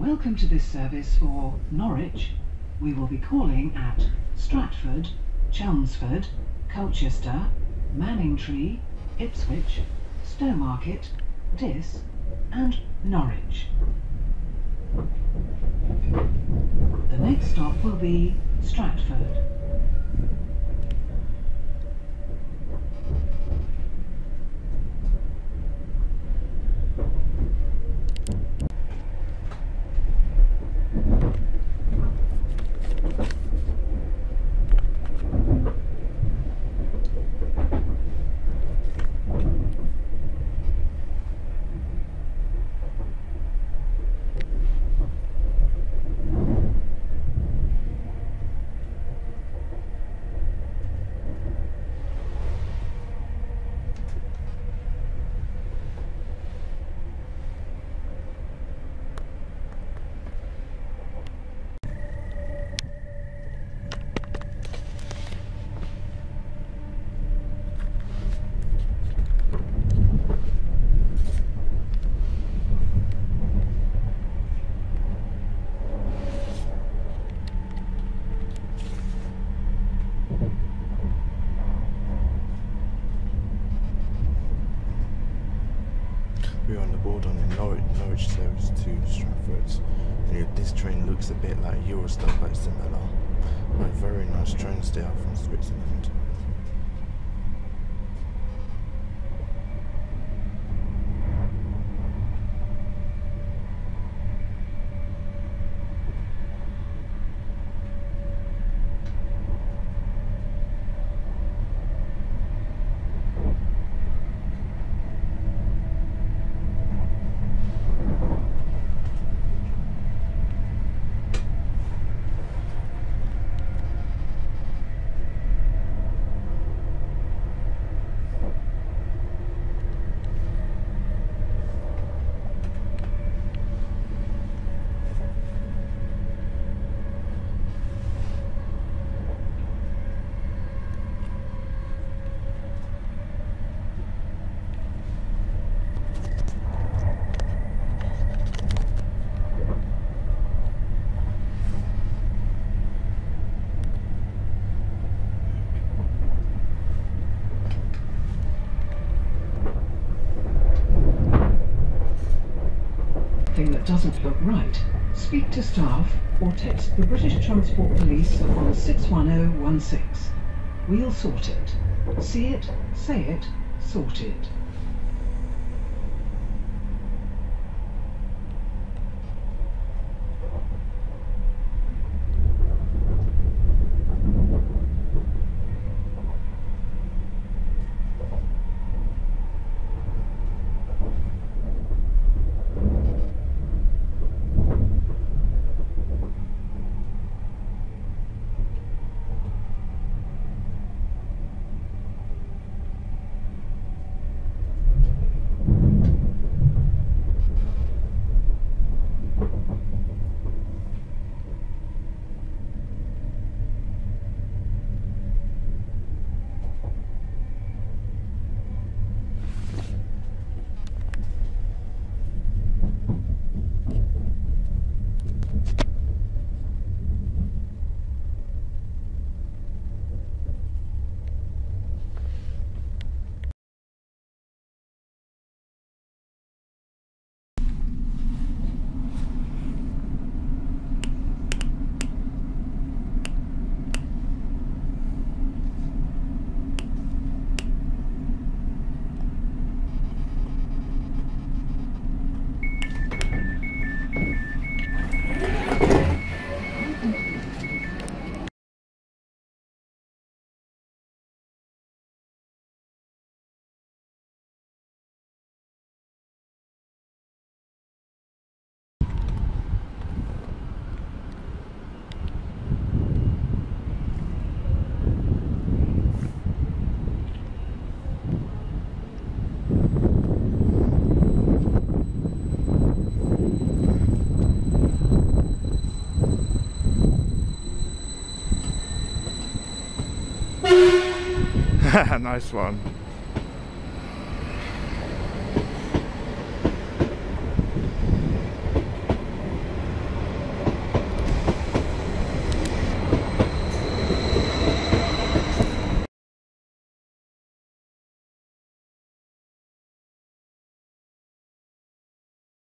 Welcome to this service for Norwich. We will be calling at Stratford, Chelmsford, Colchester, Manningtree, Ipswich, Stowmarket, Diss and Norwich. The next stop will be Stratford. We're on the board on the Norwich service to Stratford. This train looks a bit like Eurostar, but similar. A very nice train still from Switzerland. Thing that doesn't look right, speak to staff or text the British Transport Police on 61016. We'll sort it. See it, say it, sort it. Nice one.